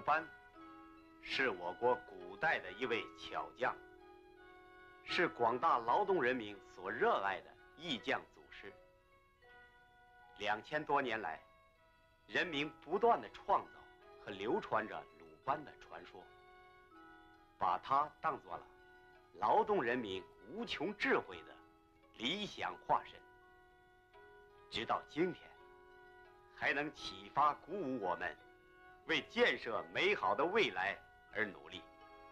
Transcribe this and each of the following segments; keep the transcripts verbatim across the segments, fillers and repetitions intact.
藩是我国古代的一位巧匠，是广大劳动人民所热爱的艺匠祖师。两千多年来，人民不断的创造和流传着鲁班的传说，把它当作了劳动人民无穷智慧的理想化身。直到今天，还能启发鼓舞我们，为建设美好的未来而努力。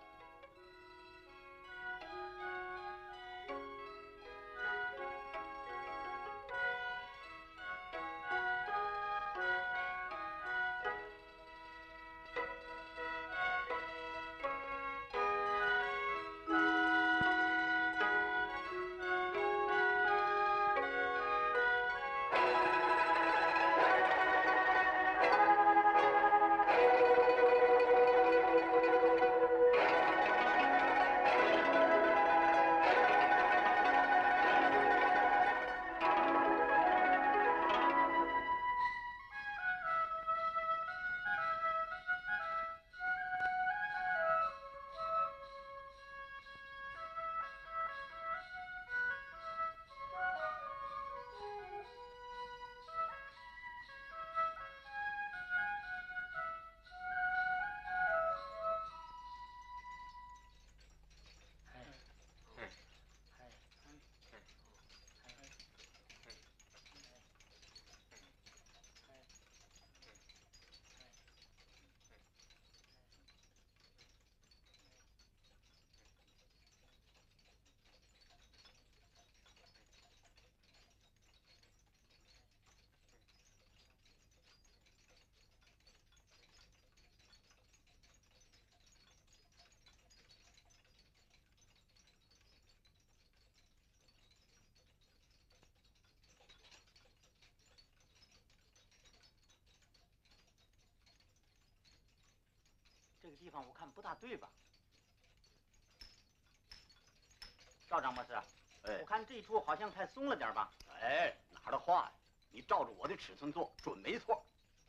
这个地方我看不大对吧？赵张博士，哎，我看这一处好像太松了点吧？ 哎，哪儿的话呀！你照着我的尺寸做，准没错。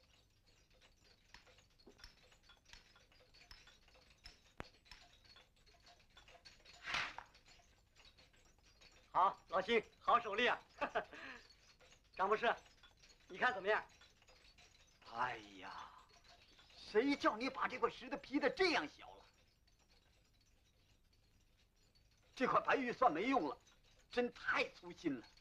好，老辛，好手力啊！张博士，你看怎么样？ 哎呀！谁叫你把这块石头劈得这样小了？这块白玉算没用了，真太粗心了。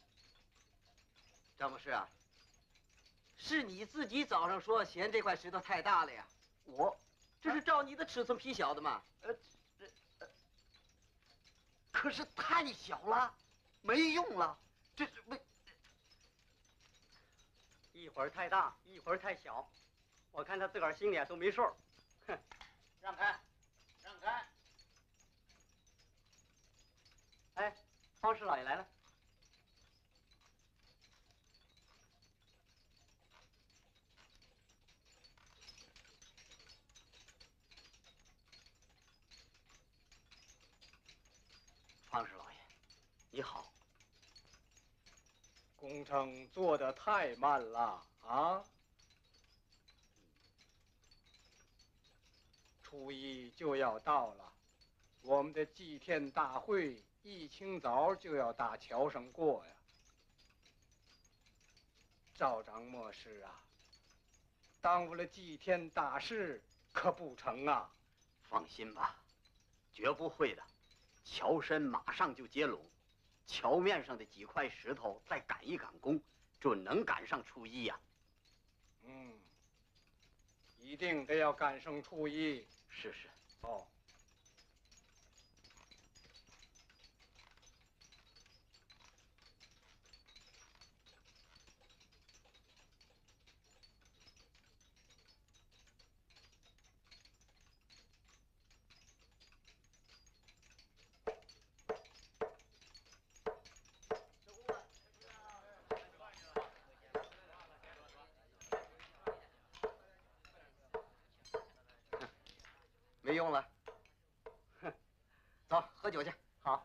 张博士啊，是你自己早上说嫌这块石头太大了呀？ 我这是照你的尺寸劈小的嘛？ 呃，这呃，可是太小了，没用了，这是为一会儿太大，一会儿太小。我看他自个儿心里都没数。哼，让开，让开！哎，方氏老爷来了。 方氏老爷，你好。 工程做得太慢了啊！初一就要到了，我们的祭天大会一清早就要大桥上过呀。赵张莫师啊，耽误了祭天大事可不成啊！ 放心吧，绝不会的。桥身马上就接拢，桥面上的几块石头再赶一赶工，准能赶上初一呀。 嗯，一定得要赶上初一。 是是。 哦。 没用了，哼，走，喝酒去。 好。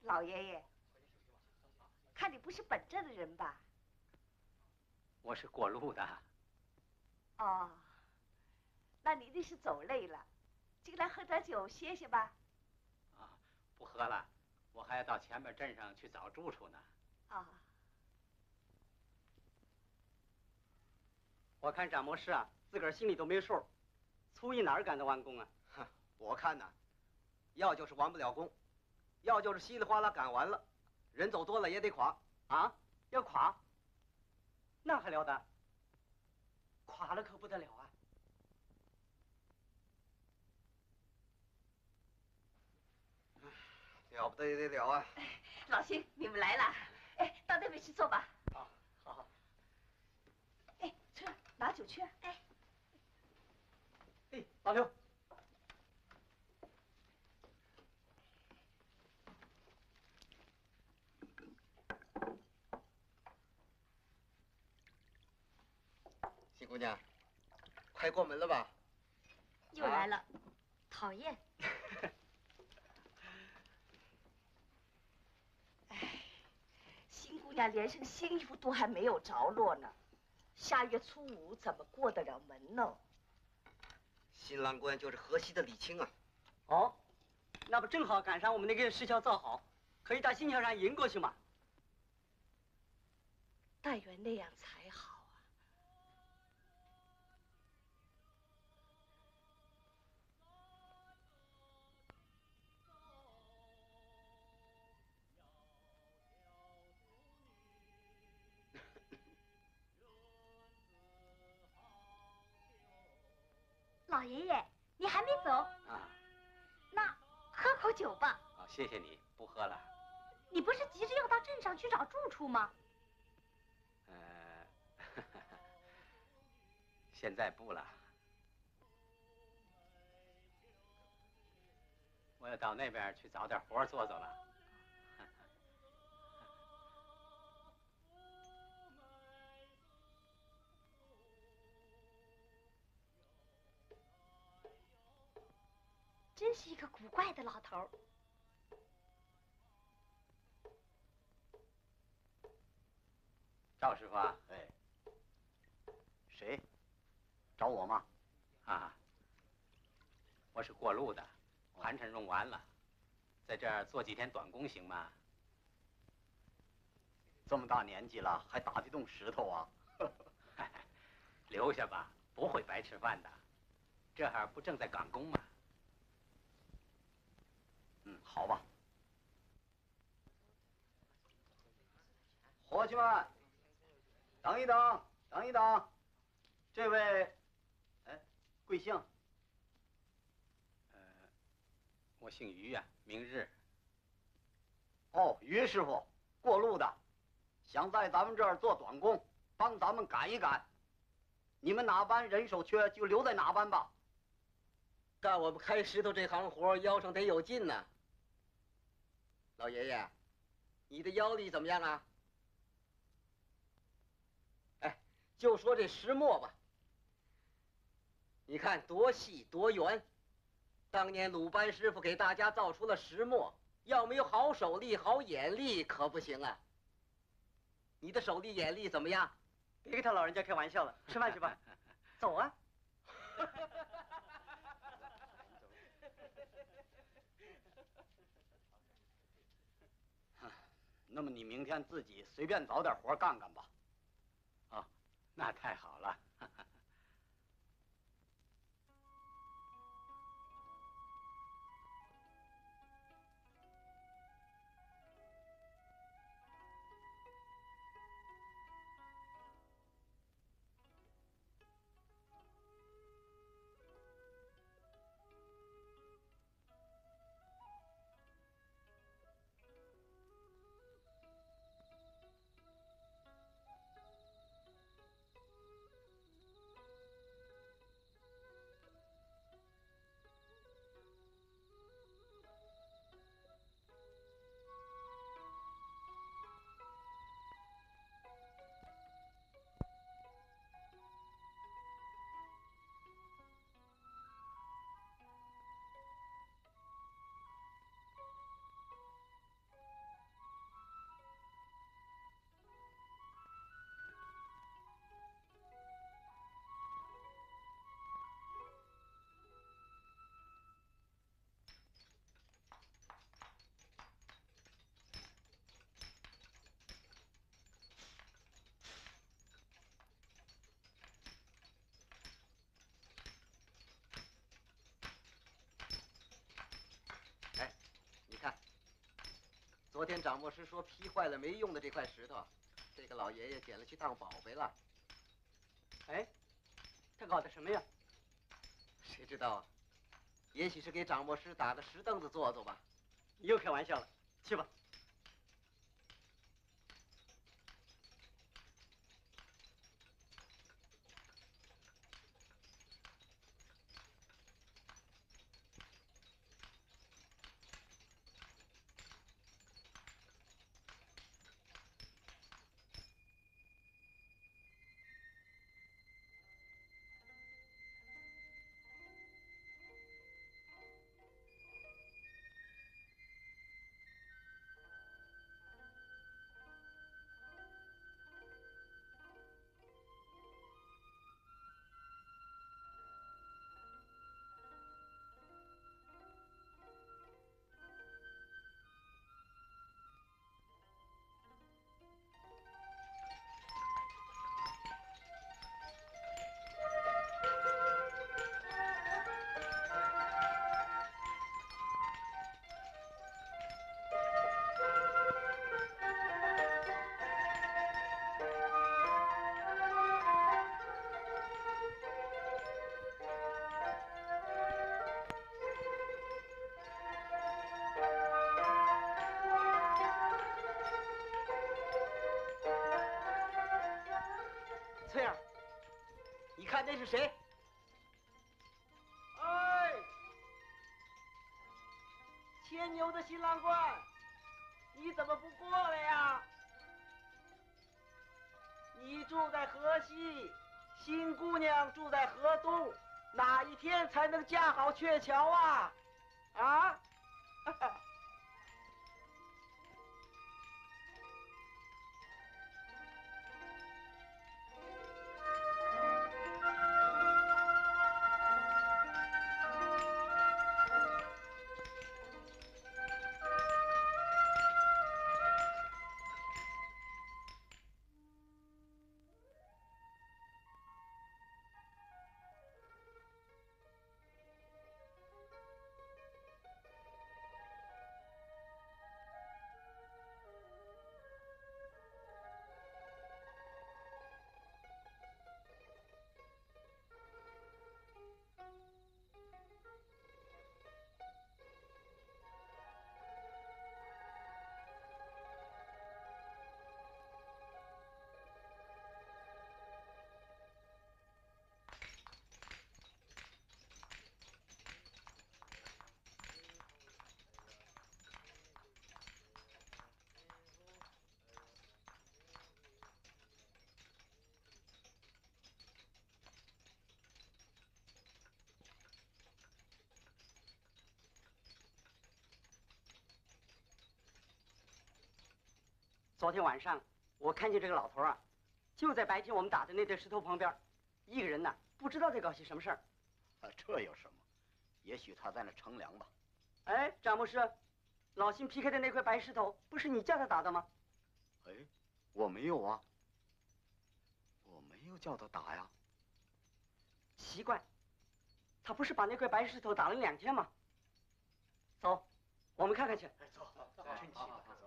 老爷爷，看你不是本镇的人吧？ 我是过路的。 哦，那你一定是走累了，进来喝点酒歇歇吧。 啊，不喝了，我还要到前面镇上去找住处呢。 啊， 我看展模师啊，自个儿心里都没数，粗一哪儿赶得完工啊？ 哼，我看呢，要就是完不了工，要就是稀里哗啦赶完了，人走多了也得垮。 啊，要垮？那还了得？垮了可不得了啊！ 了不得也得了啊！ 老邢，你们来了，哎，到那边去坐吧。 好，好好。 哎，车拿酒去啊。哎， 哎，老刘。 新姑娘，快过门了吧？ 又来了，讨厌。 哎，新姑娘连身新衣服都还没有着落呢，下月初五怎么过得了门呢？ 新郎官就是河西的李青啊。 哦，那不正好赶上我们那个石桥造好，可以到新桥上迎过去嘛。 但愿那样才好。 老爷爷，你还没走啊？ 那喝口酒吧。 啊，谢谢你，不喝了。 你不是急着要到镇上去找住处吗？ 呃，现在不了，我要到那边去找点活做做了。 真是一个古怪的老头儿。 赵师傅啊， 哎，谁？找我吗？ 啊，我是过路的，盘缠用完了，在这儿做几天短工行吗？ 这么大年纪了，还打得动石头啊？ 留下吧，不会白吃饭的。这会儿不正在赶工吗？ 嗯，好吧。 伙计们，等一等，等一等，这位，哎，贵姓？呃，我姓于呀、啊，明日。 哦，于师傅，过路的，想在咱们这儿做短工，帮咱们赶一赶。你们哪班人手缺，就留在哪班吧。 干我们开石头这行活，腰上得有劲呢。老爷爷，你的腰力怎么样啊？哎，就说这石磨吧，你看多细多圆。当年鲁班师傅给大家造出了石磨，要没有好手力、好眼力可不行啊。你的手力眼力怎么样？ 别跟他老人家开玩笑了，吃饭去吧。走啊！ 那么你明天自己随便找点活干干吧。 哦，那太好了。 昨天掌墨师说劈坏了没用的这块石头，这个老爷爷捡了去当宝贝了。 哎，他搞的什么呀？ 谁知道啊？也许是给掌墨师打个石凳子坐坐吧。 你又开玩笑了，去吧。 翠儿，你看那是谁？ 哎，牵牛的新郎官，你怎么不过来呀？你住在河西，新姑娘住在河东，哪一天才能嫁好鹊桥啊？啊？昨天晚上我看见这个老头啊，就在白天我们打的那堆石头旁边，一个人呢，不知道在搞些什么事儿。 啊，这有什么？也许他在那乘凉吧。 哎，张牧师，老辛劈开的那块白石头，不是你叫他打的吗？ 哎，我没有啊，我没有叫他打呀。 奇怪，他不是把那块白石头打了两天吗？走，我们看看去。 哎，走，走，趁机吧，走。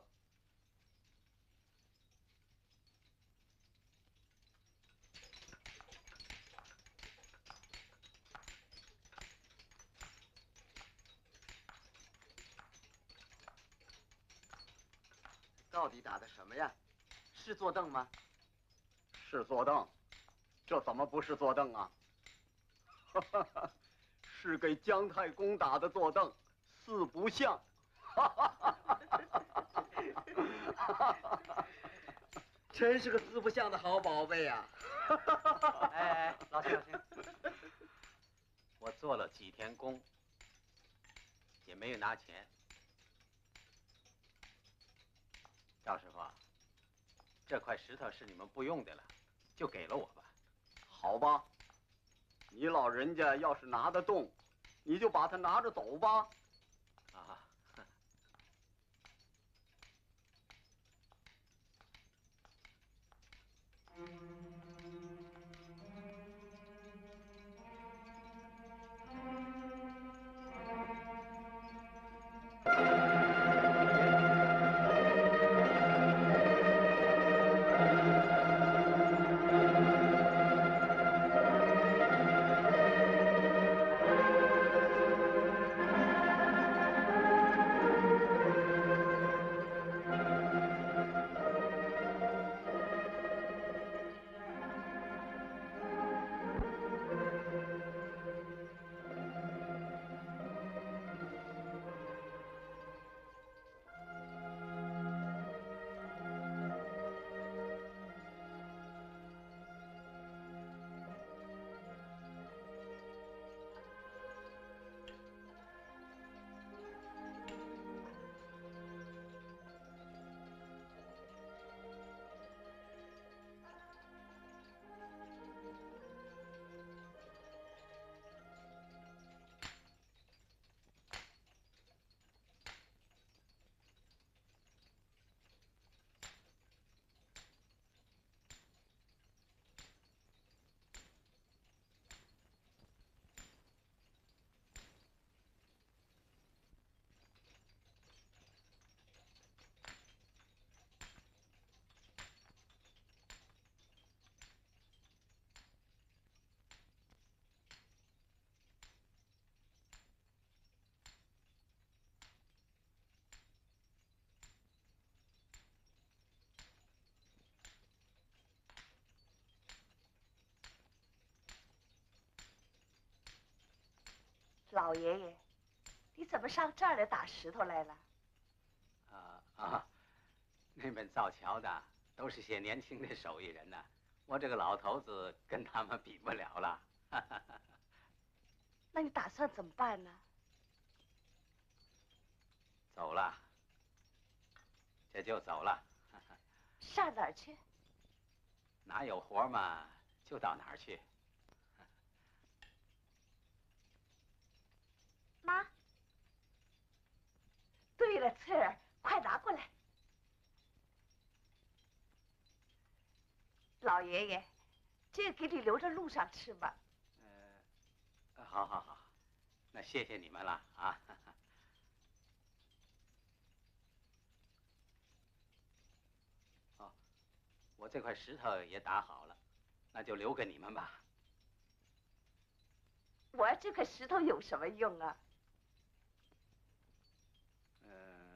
到底打的什么呀？是坐凳吗？ 是坐凳，这怎么不是坐凳啊？是给姜太公打的坐凳，四不像。 真是个四不像的好宝贝呀！ 哎哎，老辛老辛， 我做了几天工，也没有拿钱。赵师傅，这块石头是你们不用的了，就给了我吧。 好吧，你老人家要是拿得动，你就把它拿着走吧。 啊。 老爷爷，你怎么上这儿来打石头来了？ 啊啊，那边造桥的都是些年轻的手艺人呢，我这个老头子跟他们比不了了。 那你打算怎么办呢？ 走了，这就走了。 上哪儿去？ 哪有活嘛，就到哪儿去。 妈， 对了，翠儿，快拿过来。老爷爷，这个给你留着路上吃吧。 呃，好好好，那谢谢你们了啊。哦，我这块石头也打好了，那就留给你们吧。 我这块石头有什么用啊？ 嗯、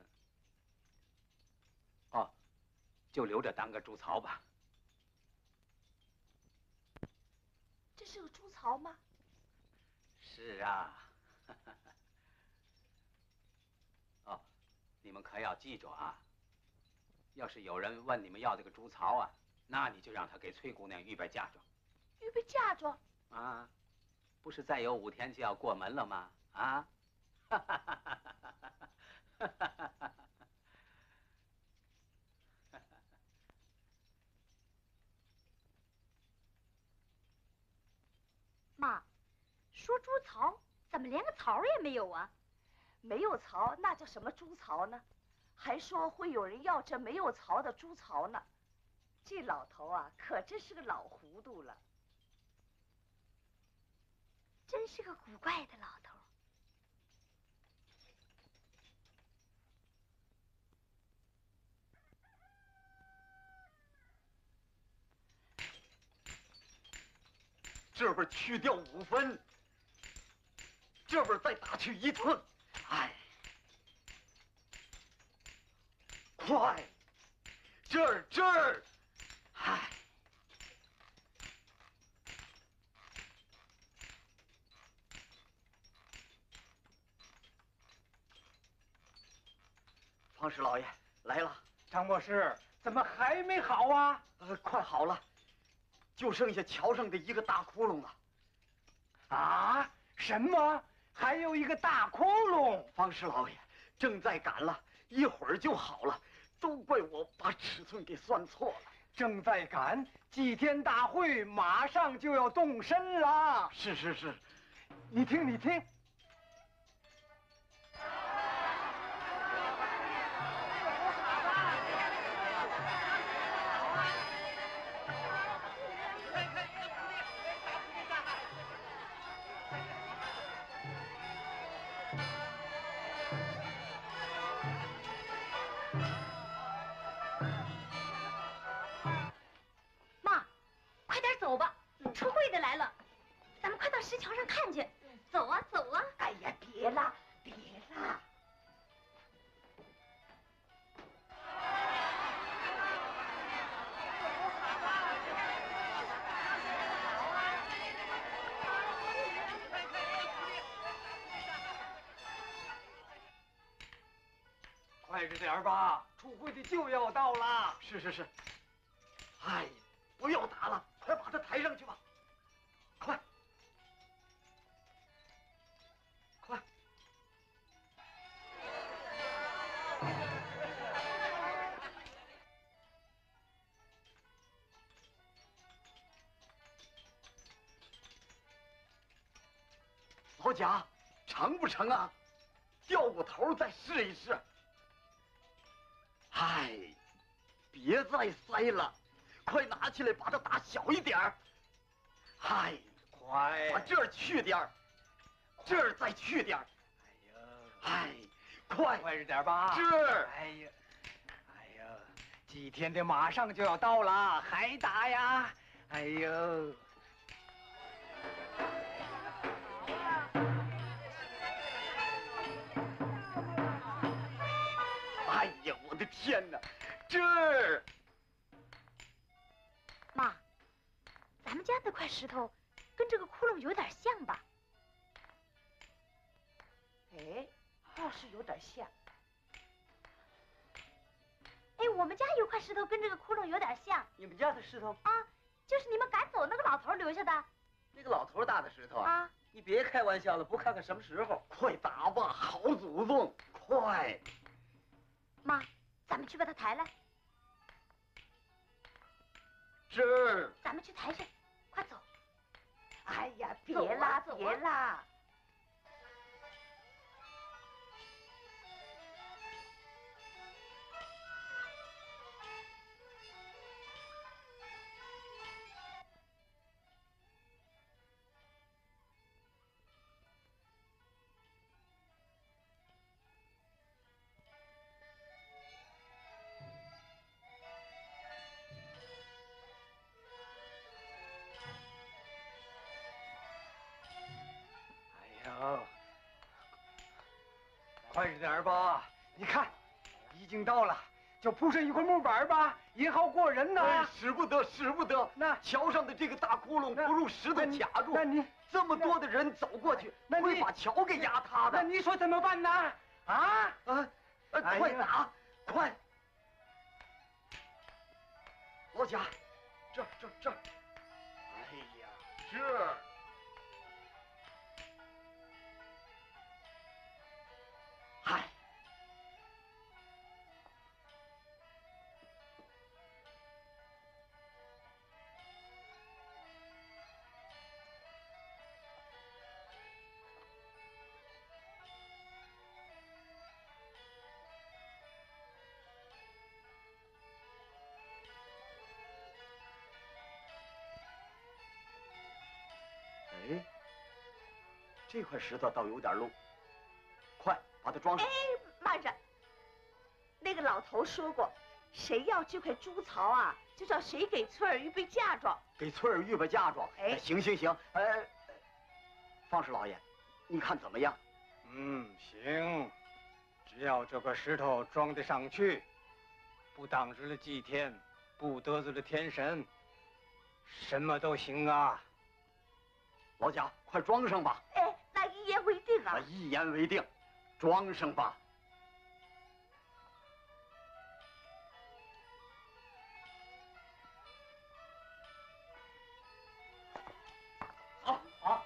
呃，哦，就留着当个猪槽吧。 这是个猪槽吗？ 是啊。哦，你们可要记住啊！要是有人问你们要这个猪槽啊，那你就让他给崔姑娘预备嫁妆。 预备嫁妆？ 啊，不是再有五天就要过门了吗？啊！ 妈，说猪槽，怎么连个槽也没有啊？ 没有槽，那叫什么猪槽呢？还说会有人要这没有槽的猪槽呢。这老头啊，可真是个老糊涂了。 真是个古怪的老头。 这边去掉五分，这边再打去一寸，哎，快，这儿这儿，哎，方石老爷来了。 张博士，怎么还没好啊？ 呃，快好了，就剩下桥上的一个大窟窿了。 啊？什么？还有一个大窟窿？ 方石老爷正在赶了，一会儿就好了。都怪我把尺寸给算错了。 正在赶，祭天大会马上就要动身了。 是是是， 你听，你听。 走吧，出会的来了，咱们快到石桥上看去。走啊，走啊！ 哎呀，别啦，别啦！ 快着点吧，出会的就要到了。 是是是。哎，不要打了，快把他抬上去吧，快，快！老贾，成不成啊？掉过头再试一试。哎，别再塞了。快拿起来，把它打小一点儿。嗨， 快， 把这儿去点儿，这儿再去点儿。 哎呀， 哎，快， 快着点吧。 这儿。 哎呀，哎呀，祭天的马上就要到了，还打呀？哎呦。 哎呀，我的天哪！这儿。 妈，咱们家那块石头跟这个窟窿有点像吧？ 倒是有点像。 哎，我们家有块石头跟这个窟窿有点像你们家的石头啊，就是你们赶走那个老头留下的。 那个老头搭的石头啊！ 啊， 你别开玩笑了，不看看什么时候？ 快打吧，好祖宗，快！ 妈，咱们去把它抬来。 是。 咱们去抬去，快走。 哎呀，别走啊啦， 走啊别啦！ 哎呀，快着点儿吧！你看，已经到了，就铺上一块木板吧，也好过人呐。 哎，使不得，使不得！ 那桥上的这个大窟窿不如石头卡住， 那你这么多的人走过去， 那你会把桥给压塌的。 那你说怎么办呢？啊？ 啊，呃哎呀快打，快！老贾，这儿这儿这儿。哎呀，这儿。嗨。哎，这块石头倒有点漏，快把它装上。 哎，慢着，那个老头说过，谁要这块猪槽啊，就叫谁给翠儿预备嫁妆。 给翠儿预备嫁妆。 哎行行行，呃，方氏老爷，你看怎么样？ 嗯，行，只要这块石头装得上去，不当日了祭天，不得罪了天神，什么都行啊。 老贾，快装上吧！ 哎，那一言为定啊啊，！一言为定，装上吧。 好，好。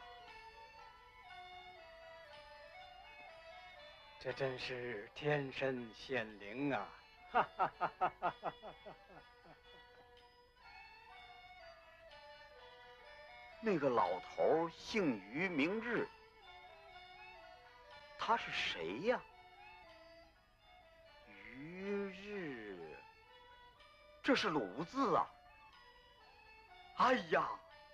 这真是天神显灵啊！哈哈哈哈哈哈！ 那个老头姓于，名日，他是谁呀？于日，这是鲁字啊！哎呀，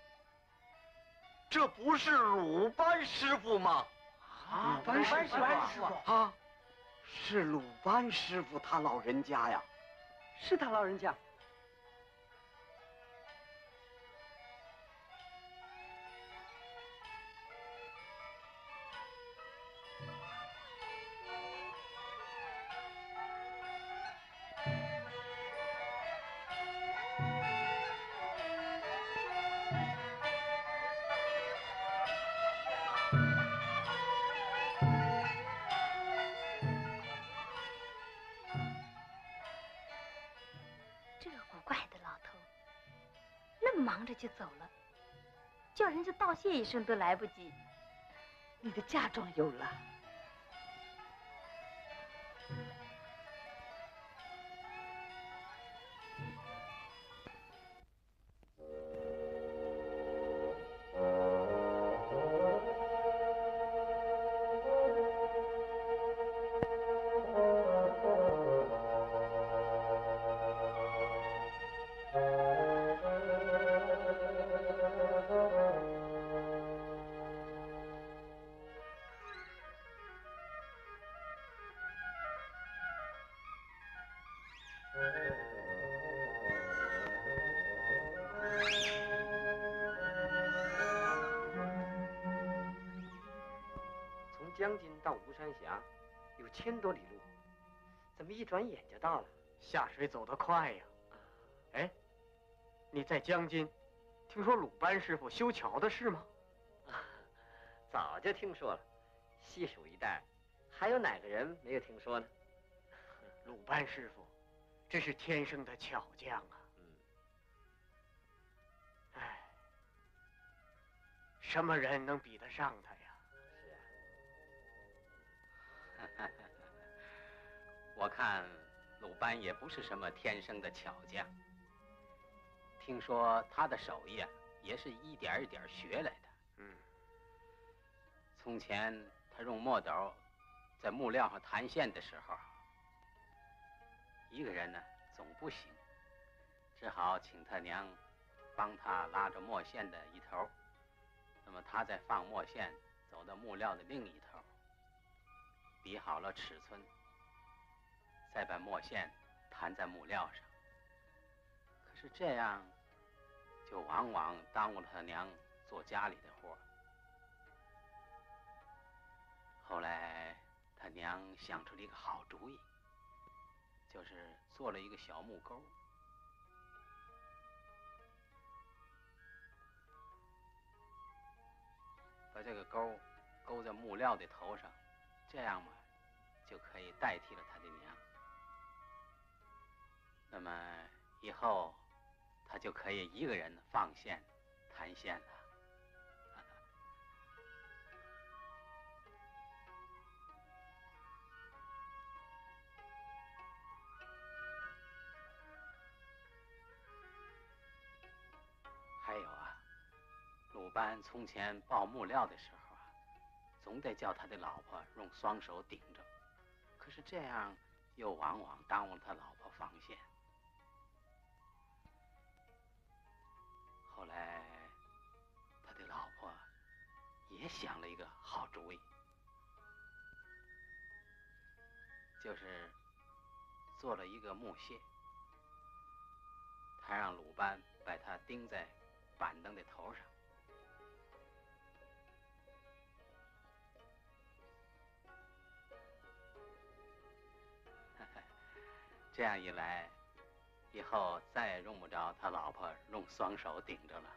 这不是鲁班师傅吗？ 啊， 鲁班师傅班师傅啊，是鲁班师傅他老人家呀。 是他老人家。 这个古怪的老头，那么忙着就走了，叫人家道谢一声都来不及。 你的嫁妆有了。 从江津到吴山峡有千多里路，怎么一转眼就到了？下水走得快呀！哎，你在江津听说鲁班师傅修桥的事吗？ 早就听说了，西蜀一带还有哪个人没有听说呢？ 鲁班师傅，这是天生的巧匠啊！ 嗯， 哎，什么人能比得上他呀？ 是啊。我看鲁班也不是什么天生的巧匠，听说他的手艺啊，也是一点一点学来的。 嗯， 从前他用墨斗在木料上弹线的时候，一个人呢总不行，只好请他娘帮他拉着墨线的一头，那么他再放墨线走到木料的另一头，比好了尺寸，再把墨线弹在木料上。可是这样就往往耽误了他娘做家里的活。后来他娘想出了一个好主意，就是做了一个小木钩，把这个钩勾在木料的头上，这样嘛就可以代替了他的娘。那么以后他就可以一个人放线弹线了。还有啊，鲁班从前抱木料的时候啊，总得叫他的老婆用双手顶着，可是这样又往往耽误了他老婆放线。后来他的老婆也想了一个好主意，就是做了一个木屑，他让鲁班把它钉在板凳的头上，这样一来，以后再也用不着他老婆用双手顶着了。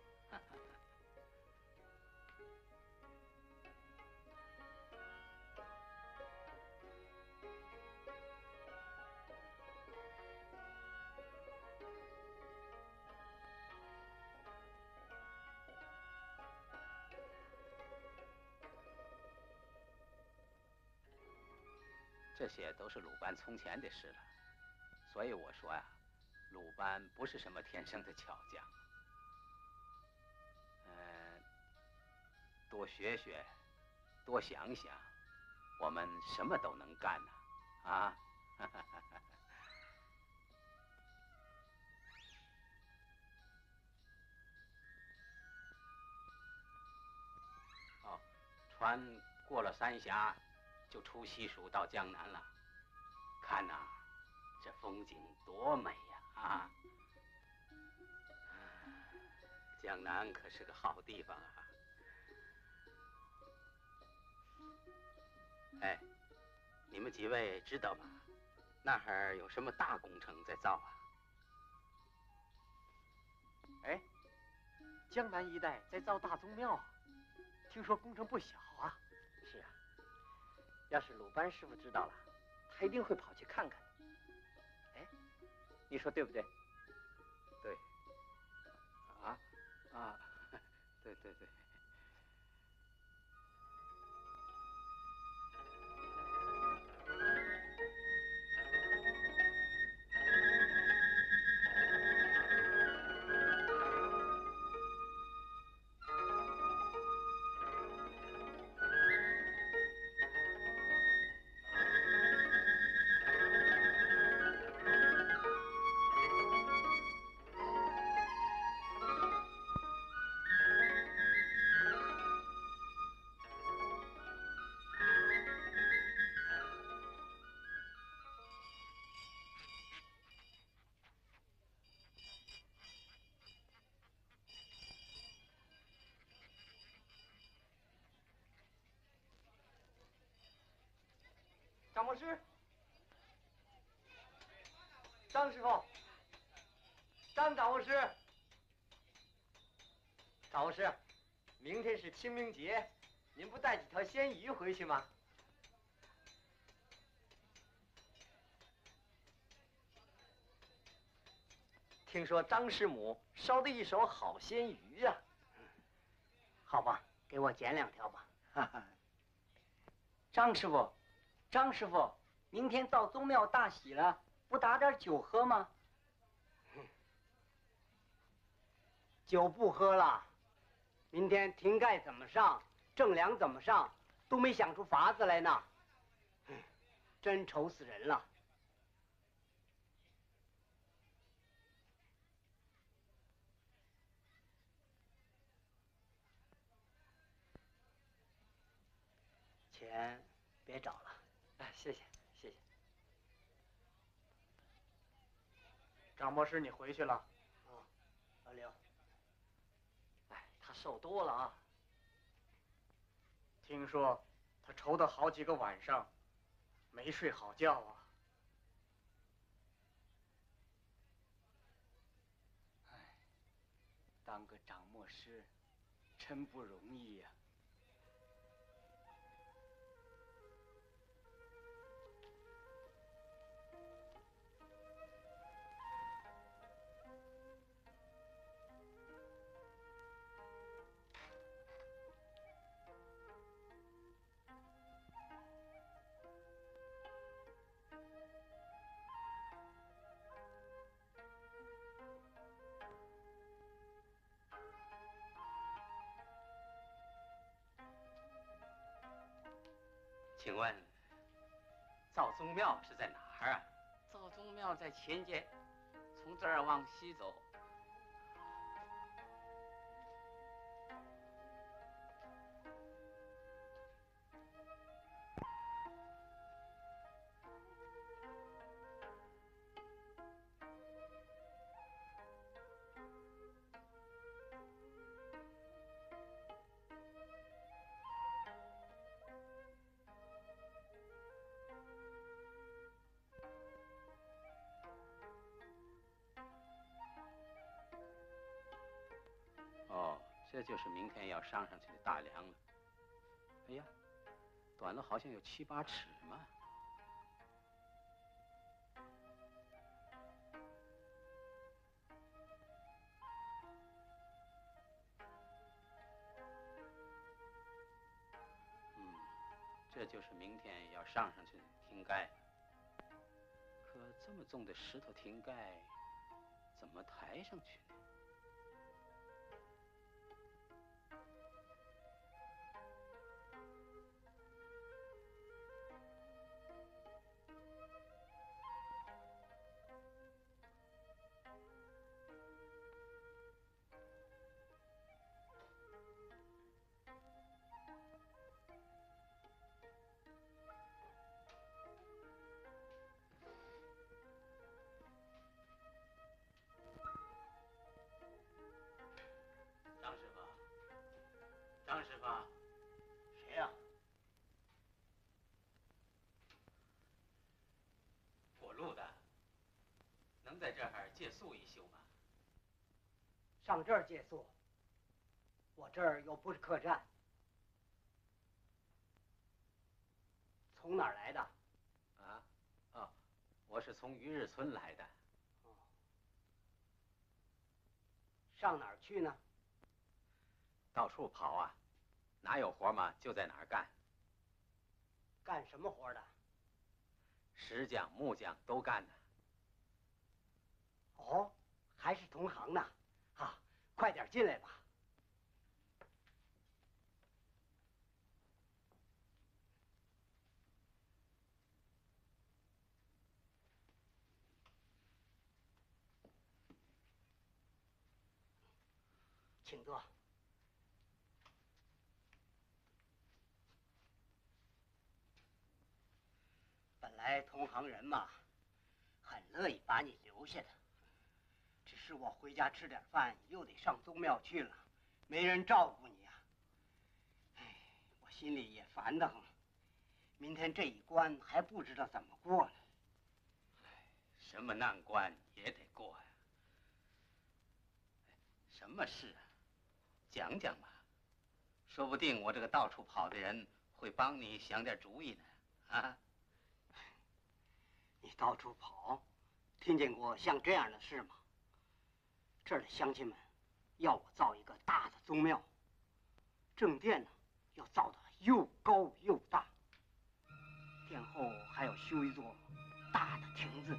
这些都是鲁班从前的事了，所以我说呀，鲁班不是什么天生的巧匠。嗯，多学学，多想想，我们什么都能干呐！啊，哦，船过了三峡，就出西蜀到江南了。看呐，这风景多美呀！啊，江南可是个好地方啊。哎，你们几位知道吗？那儿有什么大工程在造啊？ 哎，江南一带在造大宗庙啊，听说工程不小啊。 是啊，要是鲁班师傅知道了，他一定会跑去看看的。哎，你说对不对？ 对。啊啊，对对对。 张牧师，张师傅，张掌握师，掌握师，明天是清明节，您不带几条鲜鱼回去吗？ 听说张师母烧的一手好鲜鱼啊。 好吧，给我捡两条吧。 哈哈。 张师傅，张师傅，明天到宗庙大喜了，不打点酒喝吗？酒不喝了，明天亭盖怎么上，正梁怎么上，都没想出法子来呢。真愁死人了。钱别找了。 哎，谢谢谢谢。张魔师，你回去了。 啊，老刘。 哎，他受多了啊。听说他愁得好几个晚上没睡好觉啊。 哎，当个掌墨师真不容易呀。 请问，赵宗庙是在哪儿啊？ 赵宗庙在前街，从这儿往西走。 哦，这就是明天要上上去的大梁了。哎呀，短了好像有七八尺嘛。嗯，这就是明天要上上去的亭盖。可这么重的石头亭盖，怎么抬上去呢？张师傅，张师傅， 谁呀？ 过路的，能在这儿借宿一宿吗？ 上这儿借宿？我这儿又不是客栈。从哪儿来的？ 啊，哦，我是从于日村来的。 哦。上哪儿去呢？ 到处跑啊，哪有活嘛就在哪儿干。 干什么活的？ 石匠、木匠都干呢。 哦，还是同行呢。啊，快点进来吧。请坐。本来同行人嘛，很乐意把你留下的，只是我回家吃点饭，又得上宗庙去了，没人照顾你呀。哎，我心里也烦得很。明天这一关还不知道怎么过呢。 哎，什么难关也得过呀。什么事啊？讲讲吧，说不定我这个到处跑的人会帮你想点主意呢。啊？ 你到处跑，听见过像这样的事吗？ 这儿的乡亲们要我造一个大的宗庙，正殿呢要造的又高又大，殿后还要修一座大的亭子，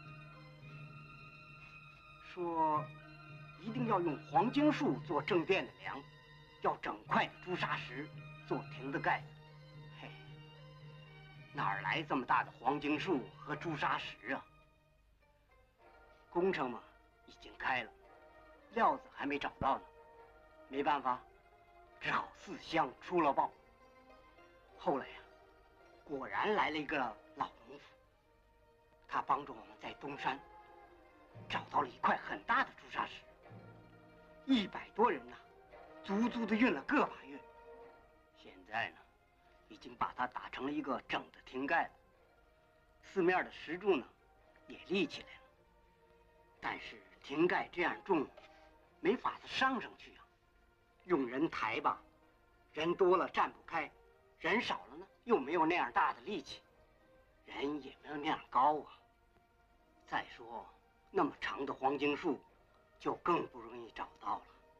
说一定要用黄楝树做正殿的梁，要整块的朱砂石做亭的盖子。嘿，哪儿来这么大的黄楝树和朱砂石啊？工程嘛已经开了，料子还没找到呢，没办法，只好四乡出了报。后来呀、啊，果然来了一个老农夫，他帮助我们在东山找到了一块很大的朱砂石，一百多人呐、啊，足足的运了个把月。现在呢，已经把它打成了一个整的亭盖了，四面的石柱呢也立起来了。但是亭盖这样重，没法子上上去啊，用人抬吧，人多了站不开，人少了呢又没有那样大的力气，人也没有那样高啊。再说那么长的黄楝树，就更不容易找到了。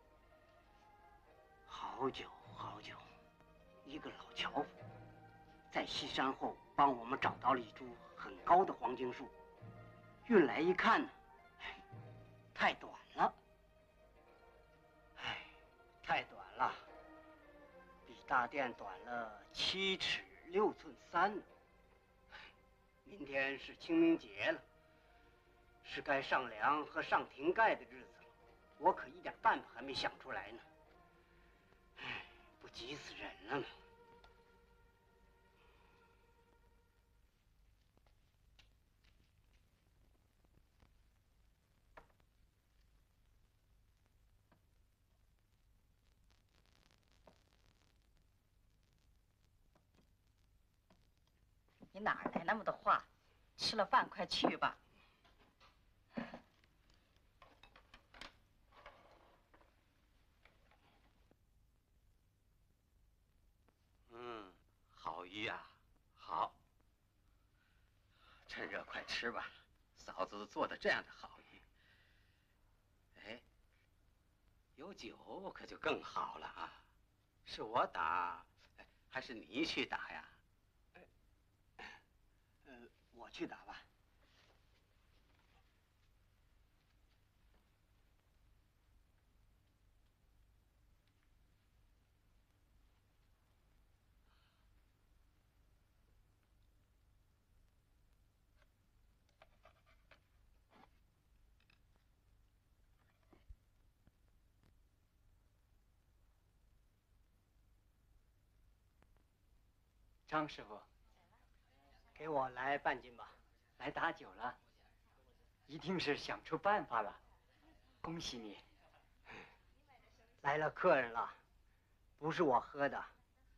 好久好久，一个老樵夫在西山后帮我们找到了一株很高的黄楝树，运来一看呢，哎，太短了，哎，太短了，比大殿短了七尺六寸三呢。明天是清明节了，是该上梁和上亭盖的日子了，我可一点办法还没想出来呢。唉，不急死人了吗？ 你哪来那么多话？吃了饭快去吧。 嗯，好鱼呀、啊，好。趁热快吃吧，嫂子做的这样的好鱼。哎，有酒可就更好了啊！是我打，还是你去打呀？ 呃，我去打吧。 张师傅，给我来半斤吧。来打酒了，一定是想出办法了，恭喜你。 来了客人了，不是我喝的。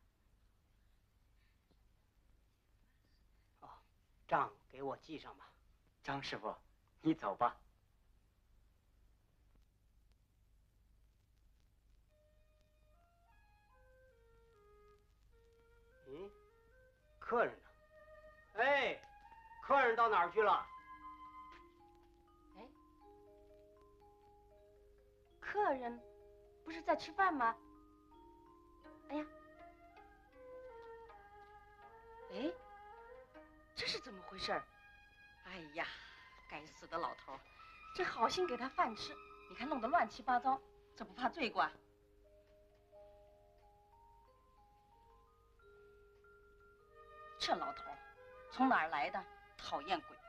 哦，账给我记上吧。 张师傅，你走吧。 嗯，客人呢？哎，客人到哪儿去了？ 哎，客人不是在吃饭吗？哎呀，哎，这是怎么回事？哎呀，该死的老头，这好心给他饭吃，你看弄得乱七八糟，这不怕罪过？这老头从哪儿来的？讨厌鬼！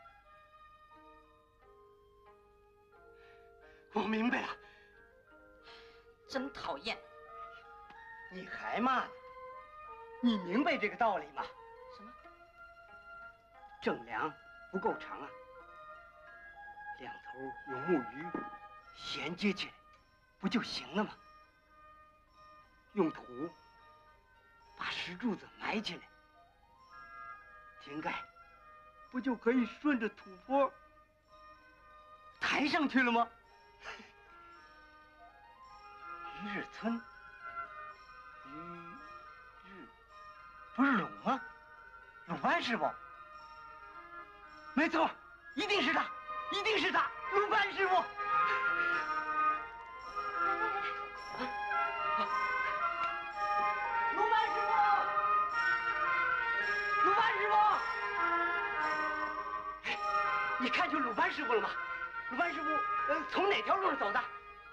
我明白了， 真讨厌！ 你还骂呢？你明白这个道理吗？ 什么？ 正梁不够长啊，两头用木鱼衔接起来，不就行了吗？用土把石柱子埋起来，亭盖不就可以顺着土坡抬上去了吗？于日村，于日，不是鲁吗？鲁班师傅，没错，一定是他，一定是他，鲁班师傅。 鲁班师傅！哎，你看见鲁班师傅了吗？鲁班师傅，呃，从哪条路上走的？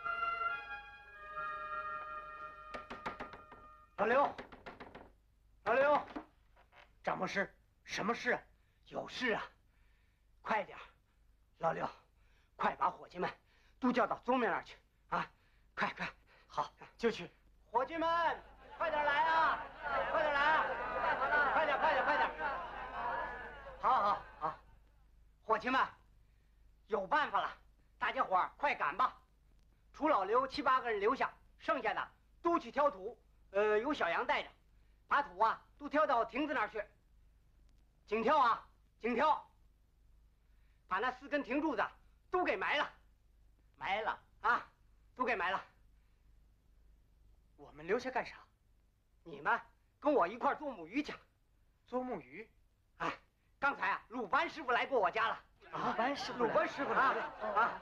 老刘，老刘，掌门师，什么事啊？有事啊！快点，老刘，快把伙计们都叫到宗面那儿去啊！快快，好，就去。伙计们，快点来啊！快点来啊！快点，快点，快点！好好好，伙计们，有办法了，大家伙儿快赶吧！除老刘七八个人留下，剩下的都去挑土。呃，有小杨带着，把土啊都挑到亭子那儿去。紧挑啊，紧挑！把那四根亭柱子都给埋了，埋了啊，都给埋了。我们留下干啥？你们跟我一块做木鱼去。做木鱼？哎，刚才啊，鲁班师傅来过我家了。鲁班师傅，鲁班师傅啊啊！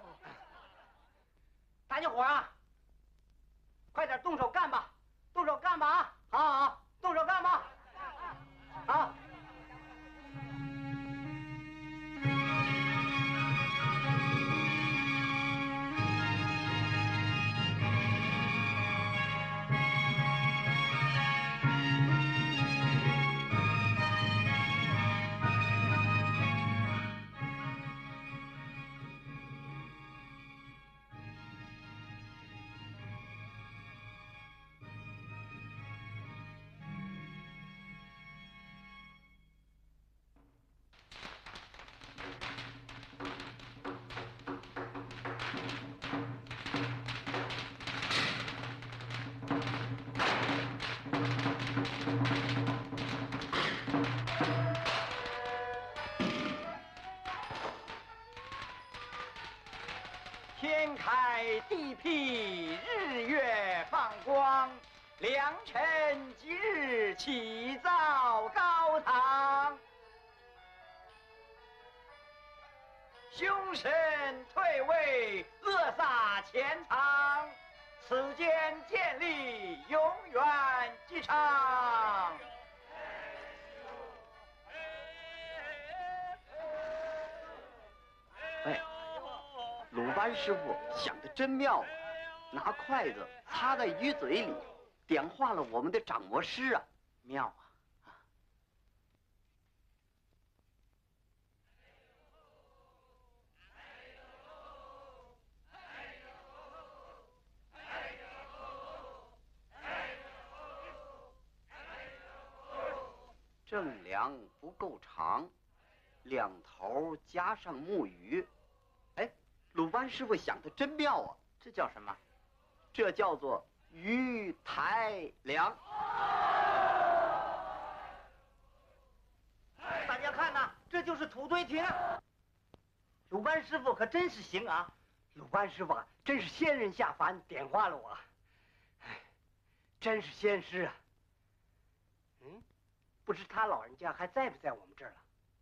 大家伙啊，快点动手干吧！动手干吧啊！好好好，动手干吧！好。天开地辟，日月放光，良辰吉日起造高堂。凶神退位，恶煞潜藏，此间建立永远吉昌。 哎，鲁班师傅想的真妙啊！拿筷子插在鱼嘴里，点化了我们的掌磨师啊，妙啊！正梁不够长，两头加上木鱼。哎，鲁班师傅想的真妙啊！ 这叫什么？ 这叫做鱼台梁。 大家看呐，这就是土堆亭。鲁班师傅可真是行啊！鲁班师傅啊，真是仙人下凡，点化了我。哎，真是仙师啊！嗯，不知他老人家还在不在我们这儿了？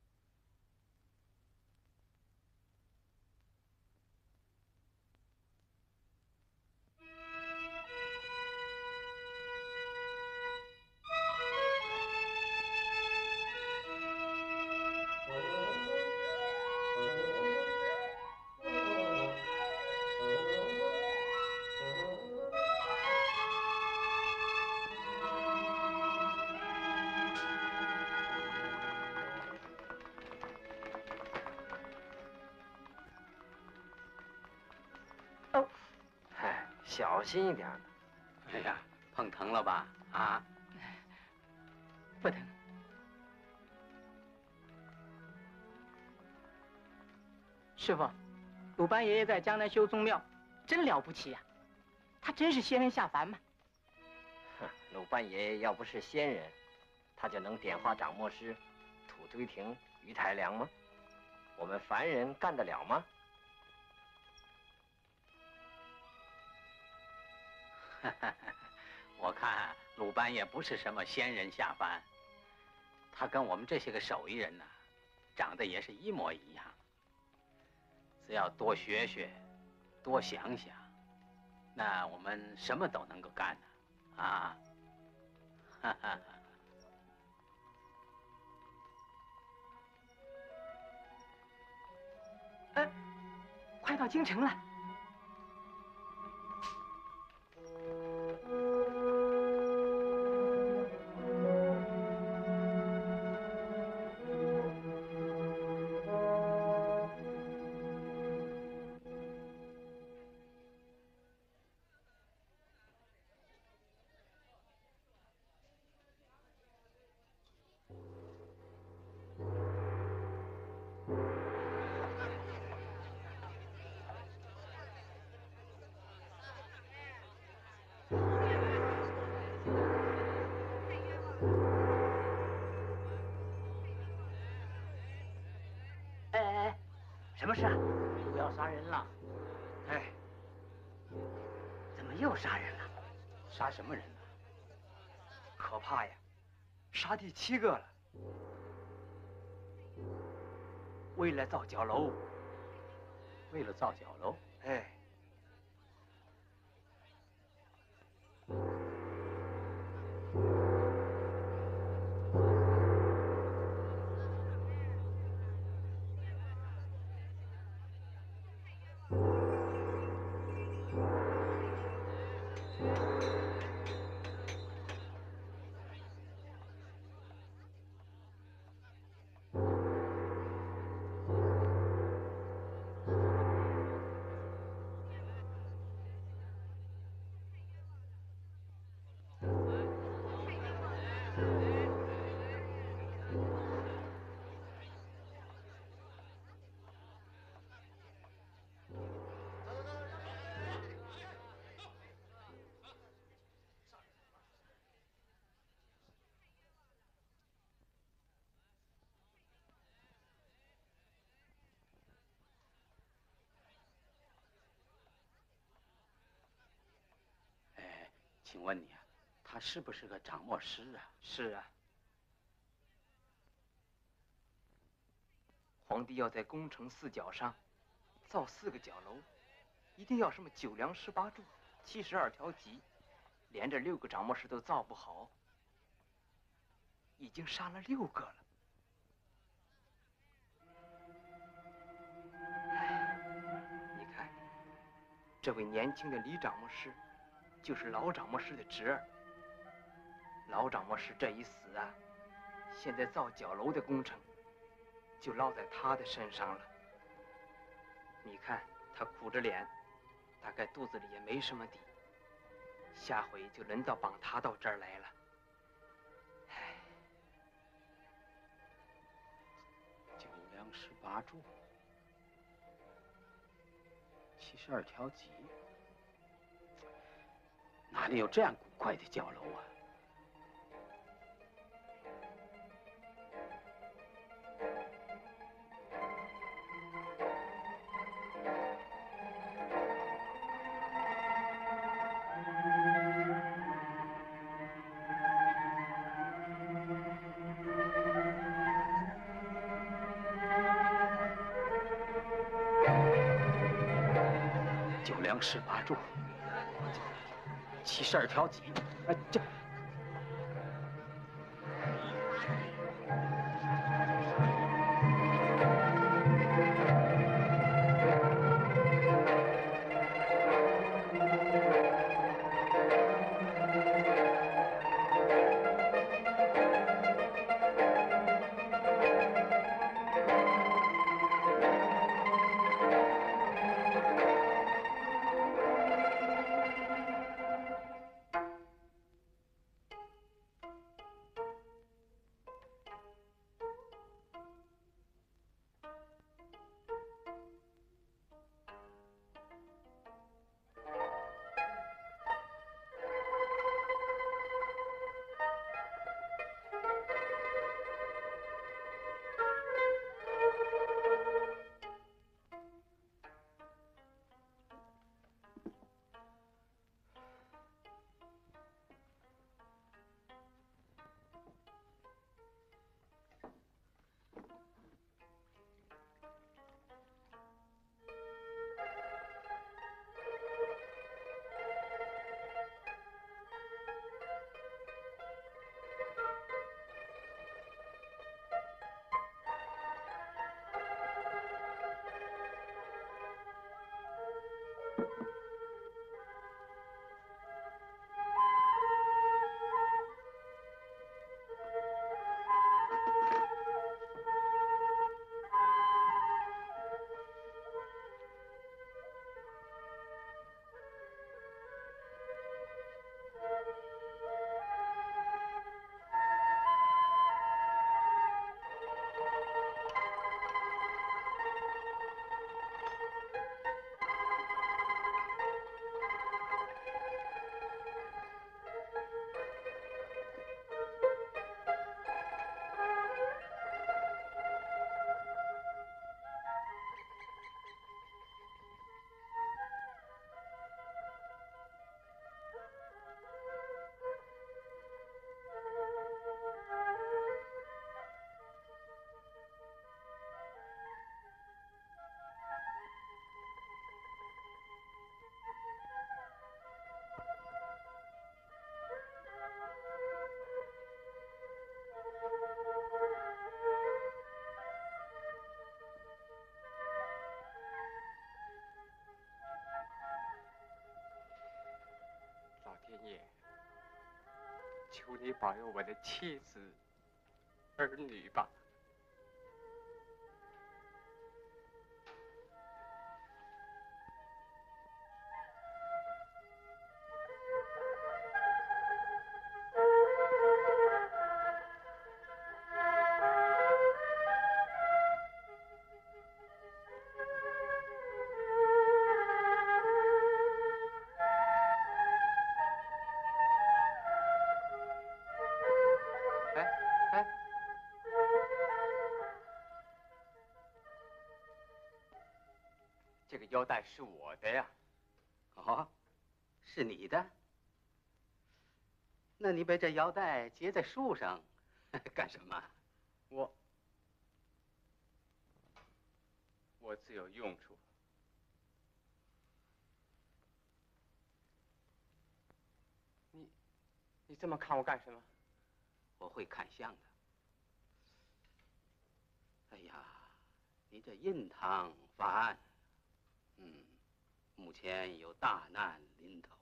小心一点。 哎呀，碰疼了吧？啊？ 不疼。师傅，鲁班爷爷在江南修宗庙，真了不起呀、啊！他真是仙人下凡嘛。 哼，鲁班爷爷要不是仙人，他就能点化掌墨师、土堆亭、鱼台梁吗？我们凡人干得了吗？ 我看鲁班也不是什么仙人下凡，他跟我们这些个手艺人呢，长得也是一模一样。只要多学学，多想想，那我们什么都能够干呢，啊！哈哈哈。 到京城了。什么事啊？ 又要杀人了！ 哎，怎么又杀人了？ 杀什么人呢？ 可怕呀！杀第七个了。为了造角楼。 为了造角楼？ 哎。 请问你啊，他是不是个掌墨师啊？ 是啊。皇帝要在宫城四角上造四个角楼，一定要什么九梁十八柱、七十二条脊，连着六个掌墨师都造不好，已经杀了六个了。哎，你看，这位年轻的李掌墨师。就是老掌墨师的侄儿。老掌墨师这一死啊，现在造角楼的工程就落在他的身上了。你看他苦着脸，大概肚子里也没什么底。下回就轮到绑他到这儿来了。唉， 九梁十八柱，七十二条脊。哪里有这样古怪的角楼啊？九梁十八柱。七十二条脊，啊，这求你保佑我的妻子、儿女吧。这个腰带是我的呀。 哦，是你的？那你把这腰带结在树上，干什么？ 我我自有用处。你你这么看我干什么？ 我会看相的。哎呀，你这印堂发暗，嗯，目前有大难临头。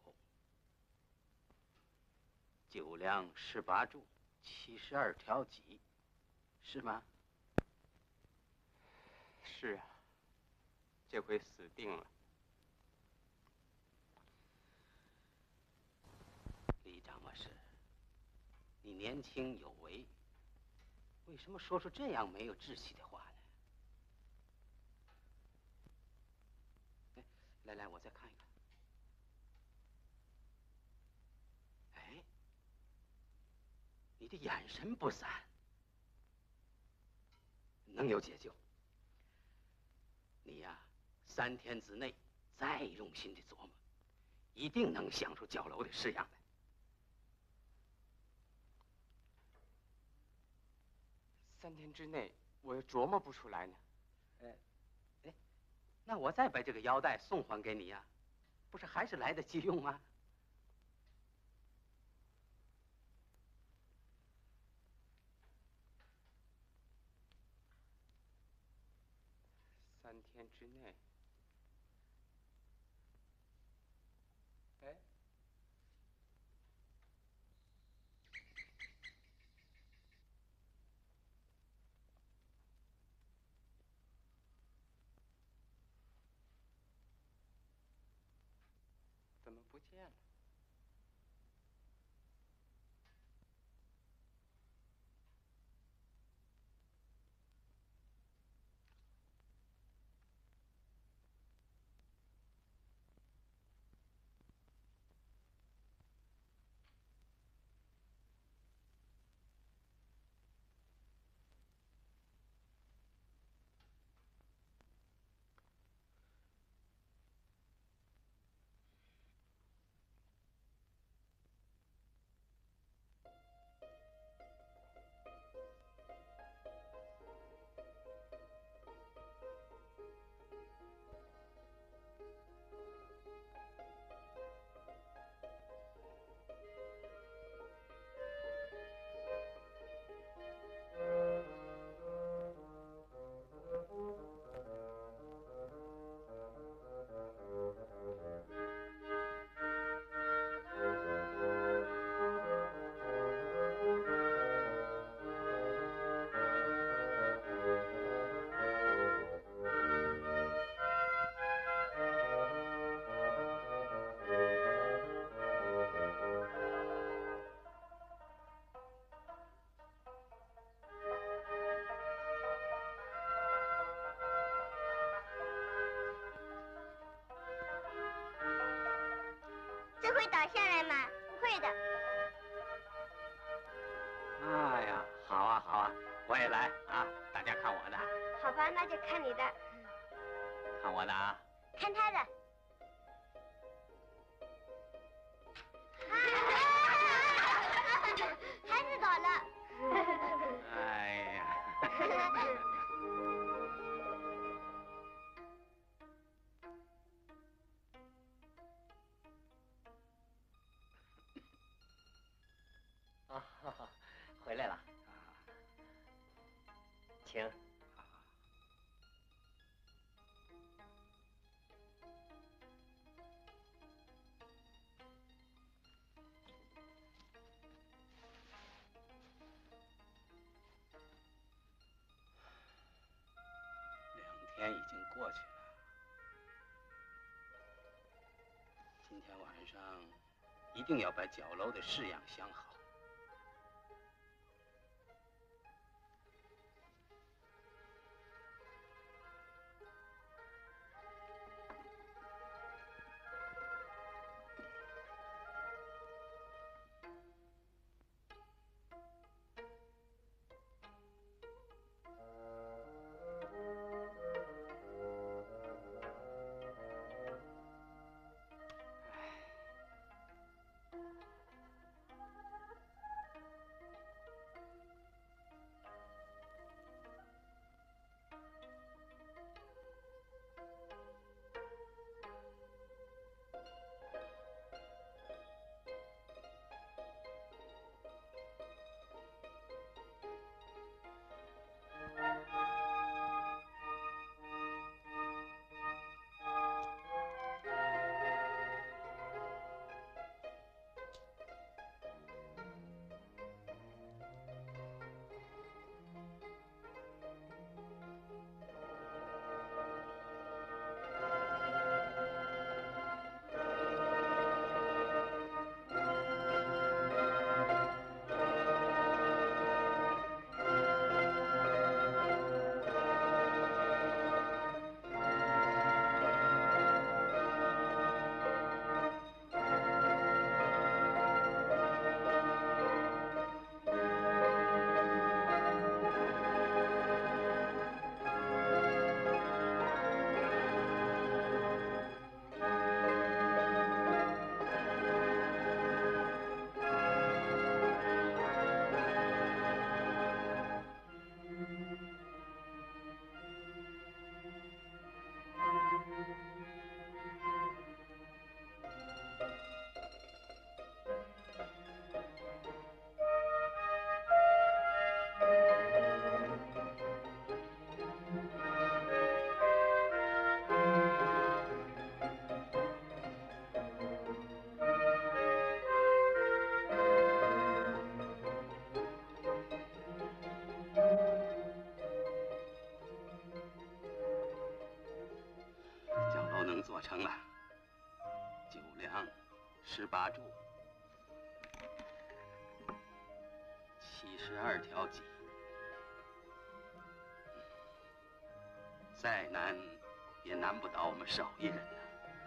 九梁十八柱，七十二条脊，是吗？ 是啊，这回死定了。 李掌门是，你年轻有为，为什么说出这样没有志气的话呢？哎，来来，我再看一看。哎，你的眼神不散，能有解救。你呀，三天之内再用心的琢磨，一定能想出角楼的式样来。 三天之内，我又琢磨不出来呢。 哎，哎，那我再把这个腰带送还给你呀，不是还是来得及用吗？ 三天之内。哎。怎么不见了？ 这会倒下来吗？不会的。 哎呀，好啊好啊，我也来啊！大家看我的。 好吧，那就看你的。 看我的啊！ 看他的。孩子倒了。 哎呀。 啊，回来了，请。 天已经过去了，今天晚上一定要把角楼的式样想好。做成了，九梁、十八柱、七十二条脊，再难也难不倒我们手艺人呐。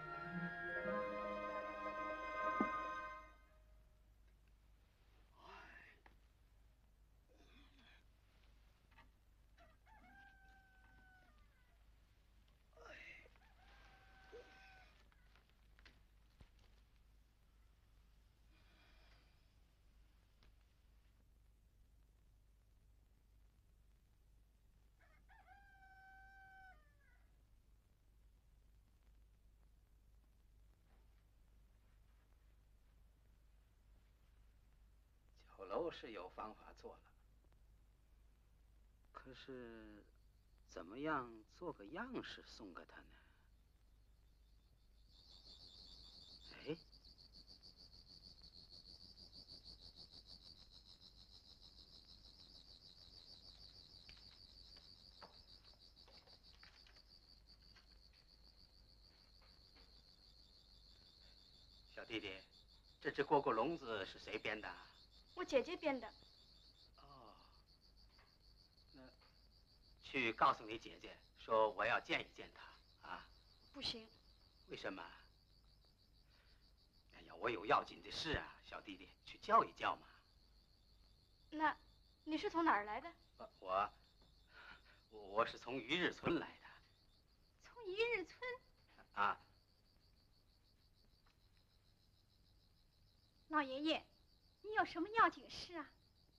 酒楼是有方法做了，可是怎么样做个样式送给他呢？哎，小弟弟，这只蝈蝈笼子是谁编的？ 我姐姐编的。 哦，那去告诉你姐姐，说我要见一见她啊。 不行。 为什么？哎呀，我有要紧的事啊，小弟弟，去叫一叫嘛。 那，你是从哪儿来的？ 我我我是从于日村来的。 从一日村？ 啊。 老爷爷，你有什么要紧事啊？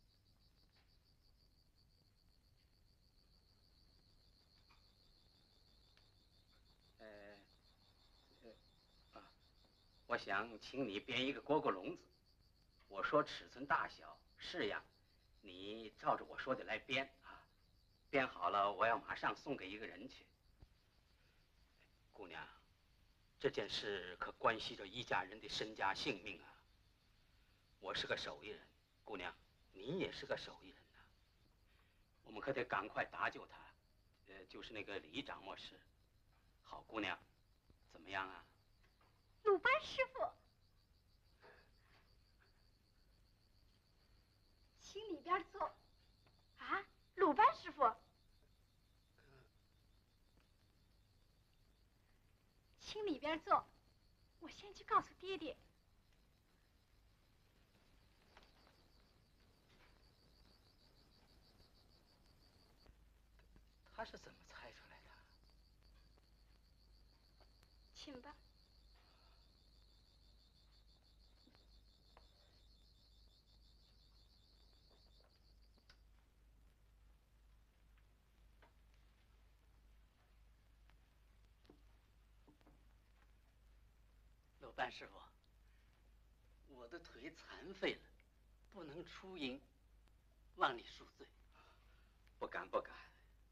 呃，呃，啊，我想请你编一个蝈蝈笼子。我说尺寸大小式样，你照着我说的来编啊。编好了，我要马上送给一个人去。姑娘，这件事可关系着一家人的身家性命啊。我是个手艺人，姑娘，你也是个手艺人呐、啊。我们可得赶快搭救他， 呃，就是那个李掌墨师，好姑娘，怎么样啊？ 鲁班师傅，请里边坐。啊，鲁班师傅，请里边坐，我先去告诉爹爹。 他是怎么猜出来的？ 请吧。 鲁班师傅，我的腿残废了，不能出营，望你恕罪。不敢不敢。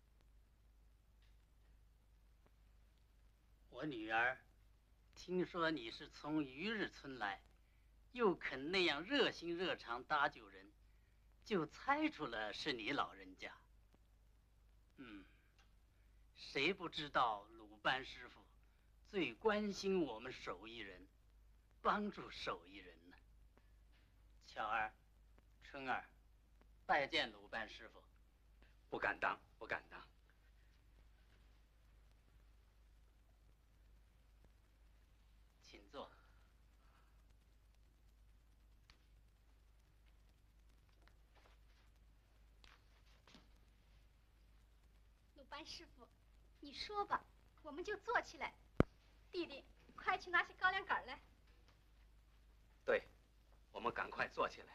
我女儿听说你是从余日村来，又肯那样热心热肠搭救人，就猜出了是你老人家。嗯，谁不知道鲁班师傅最关心我们手艺人，帮助手艺人呢？巧儿、春儿，拜见鲁班师傅。不敢当，不敢当。请坐。 鲁班师傅，你说吧，我们就做起来。弟弟，快去拿些高粱杆来。 对，我们赶快做起来。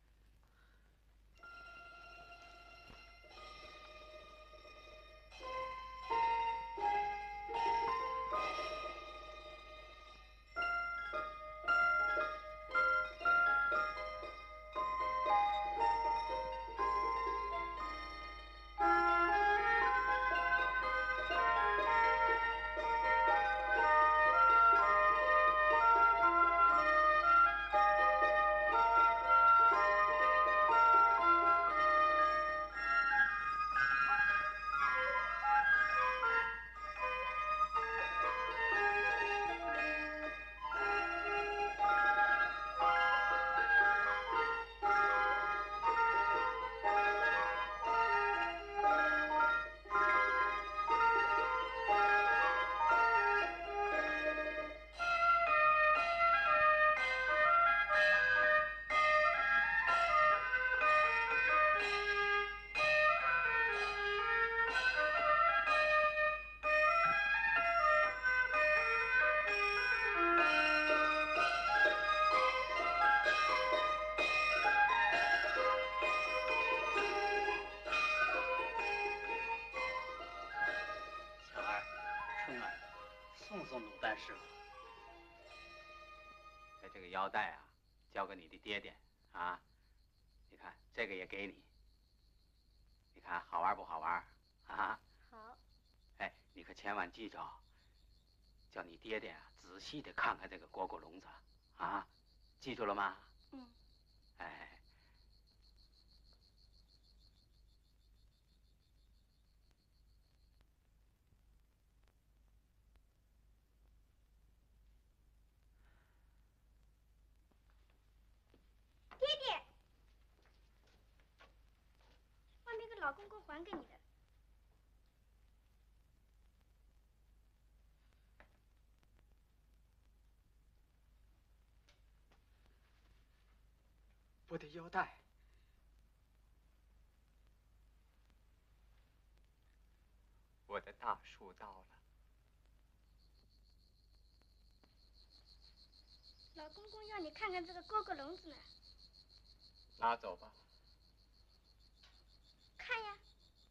师傅，哎，这个腰带啊，交给你的爹爹啊。你看，这个也给你。你看好玩不好玩啊？ 好。 哎，你可千万记着，叫你爹爹啊仔细的看看这个蝈蝈笼子啊，记住了吗？ 嗯。 哎。 爹爹，外面个老公公还给你的。 我的腰带，我的大树到了。 老公公要你看看这个蝈蝈笼子呢。 拿走吧。 看呀，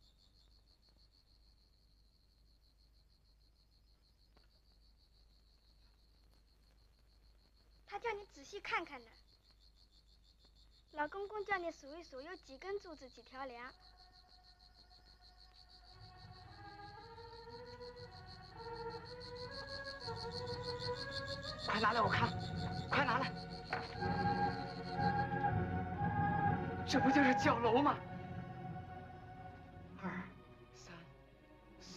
他叫你仔细看看呢。老公公叫你数一数，有几根柱子，几条梁。 快拿来我看，快拿来。 这不就是窖楼吗？二、三、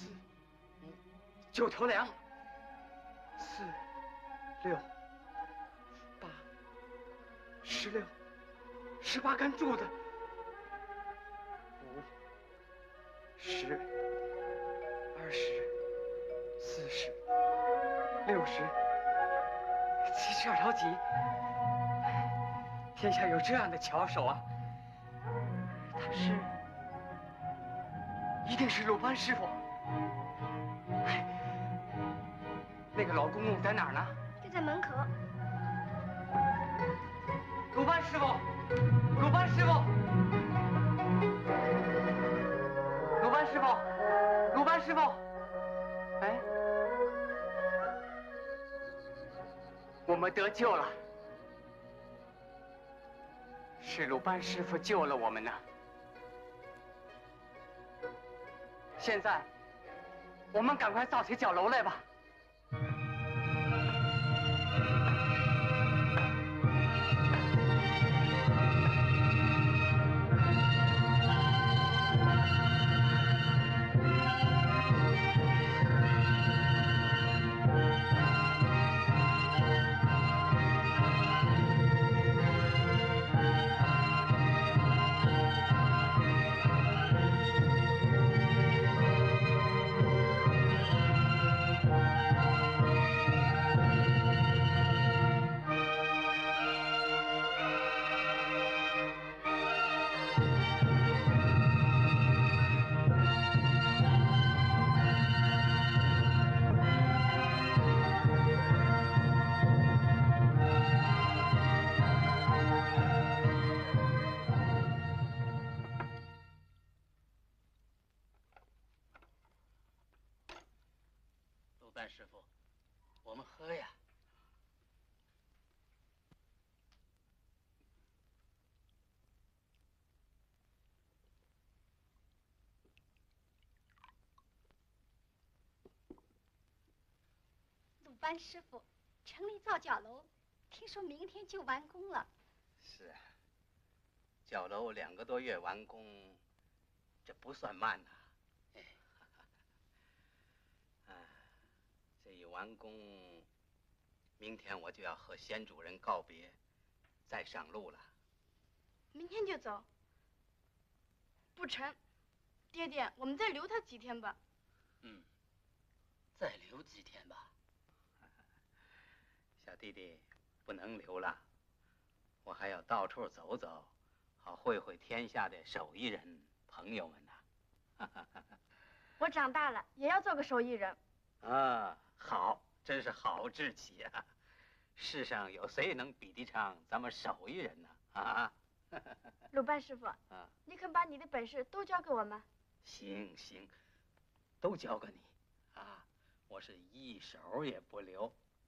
九头梁，四、六、八、十六、十八根柱子，五、十、二十、四十、六十、七十二条戟。天下有这样的巧手啊！他是，一定是鲁班师傅。哎，那个老公公在哪儿呢？ 就在门口。 鲁班师傅，鲁班师傅，鲁班师傅，鲁班师傅。哎，我们得救了。是鲁班师傅救了我们呢。现在，我们赶快造起角楼来吧。 班师傅，我们喝呀。 鲁班师傅，城里造角楼，听说明天就完工了。 是啊，角楼两个多月完工，这不算慢呐、啊。哎，啊，这一完工，明天我就要和先主人告别，再上路了。 明天就走？不成，爹爹，我们再留他几天吧。 嗯，再留几天吧。小弟弟，不能留了，我还要到处走走，好会会天下的手艺人朋友们呢。 我长大了也要做个手艺人。 啊，好，真是好志气啊！世上有谁能比得上咱们手艺人呢？啊！ 鲁班师傅， 啊， 你肯把你的本事都教给我吗？ 行行，都交给你啊！我是一手也不留。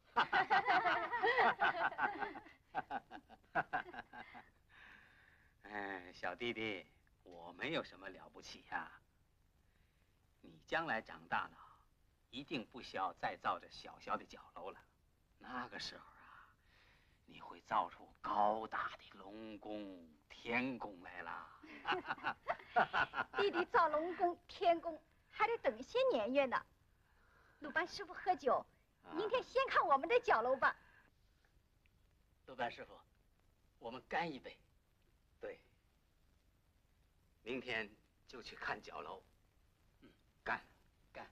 哎，小弟弟，我没有什么了不起呀、啊。你将来长大了，一定不需要再造这小小的角楼了。那个时候啊，你会造出高大的龙宫、天宫来了。 弟弟造龙宫、天宫还得等些年月呢。鲁班师傅喝酒，明天先看我们的角楼吧。 鲁班师傅，我们干一杯。对，明天就去看角楼。嗯，干，干。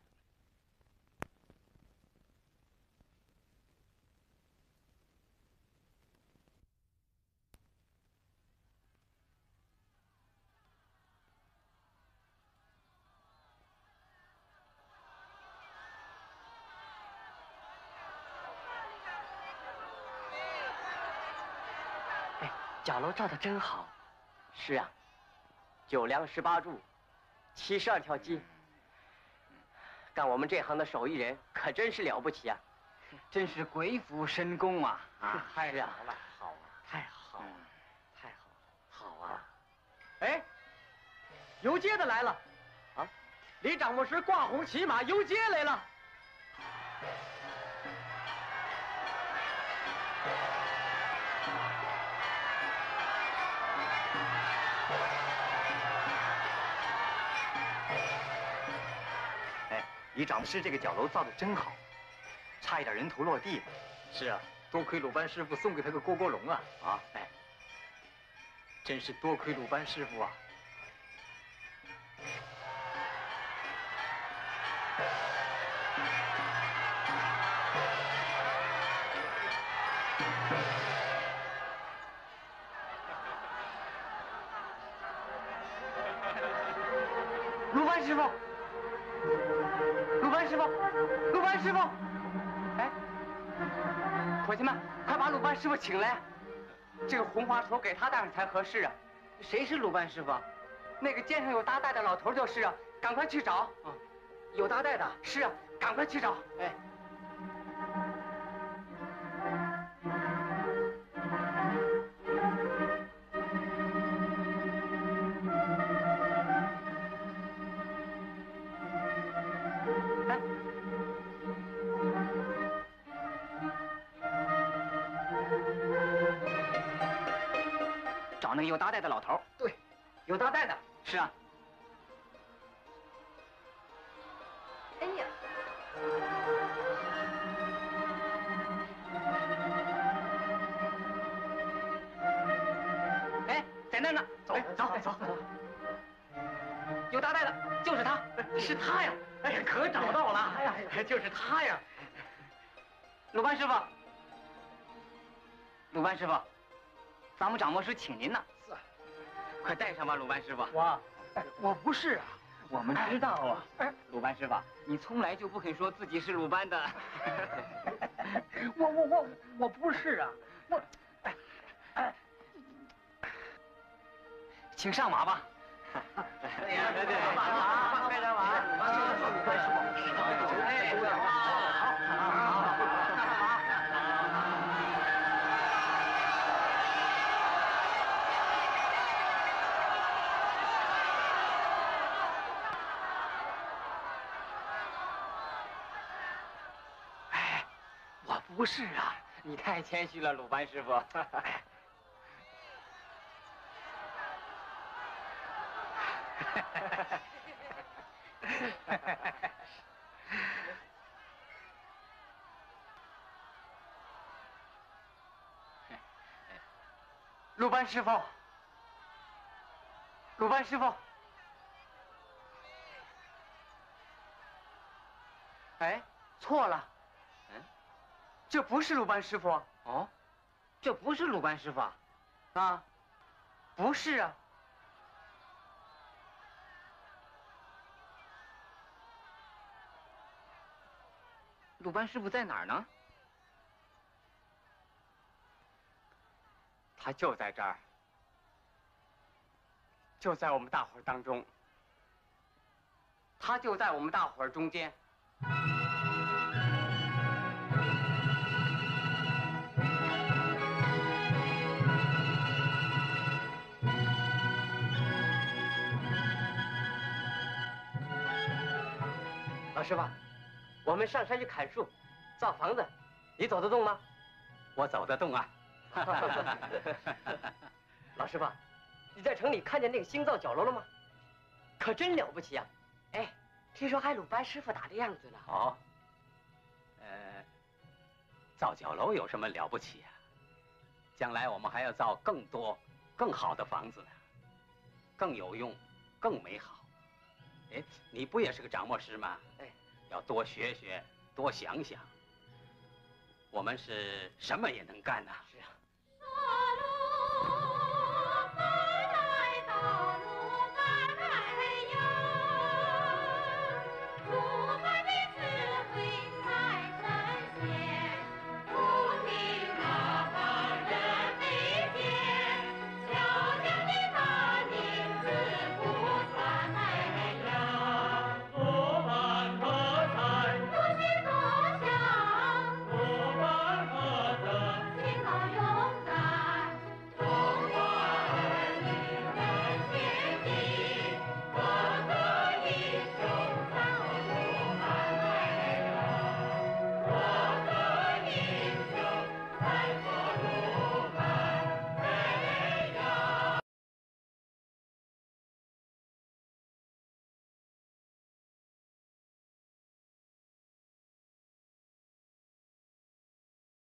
角楼造的真好。是啊，九梁十八柱，七十二条鸡。干我们这行的手艺人可真是了不起啊！真是鬼斧神工啊！啊，太好了，好啊，太好了，太好了，好啊！哎，游街的来了，啊，李掌门师挂红骑马游街来了。 李掌师这个角楼造的真好，差一点人头落地了。 是啊，多亏鲁班师傅送给他个蝈蝈笼啊！ 啊， 哎，真是多亏鲁班师傅啊！ 鲁班师傅，鲁班师傅，鲁班师傅，哎，伙计们，快把鲁班师傅请来！这个红花绸给他戴上才合适啊！谁是鲁班师傅？那个肩上有搭带的老头就是啊！赶快去找！啊，有搭带的？是啊，赶快去找！哎。找那个有搭带的老头。对，有搭带的。是啊。 哎呀！ 哎，在那呢。走，走，走，走。有搭带的，就是他，是他呀！哎呀，可找到了！哎呀，就是他呀！鲁班师傅，鲁班师傅。咱们掌舵师请您呢，是，快带上吧，鲁班师傅。 我，我不是啊， 我们知道啊。哎，鲁班师傅，你从来就不肯说自己是鲁班的。 我我我我不是啊，我，哎哎， 请上马吧。 哎呀，对对，马，快点马，鲁班师傅，哎，好，好，好。 不是啊，你太谦虚了，鲁班师傅。鲁班师傅，鲁班师傅，哎，错了。这不是鲁班师傅哦，这不是鲁班师傅啊，啊，不是啊。鲁班师傅在哪儿呢？他就在这儿，就在我们大伙儿当中，他就在我们大伙儿中间。老师傅，我们上山去砍树、造房子，你走得动吗？ 我走得动啊。 老师傅，你在城里看见那个新造角楼了吗？可真了不起啊！哎，听说还鲁班师傅打的样子呢。 哦，呃，造角楼有什么了不起啊？将来我们还要造更多、更好的房子呢，更有用、更美好。哎，你不也是个掌舵师吗？哎，要多学学，多想想。我们是什么也能干呐。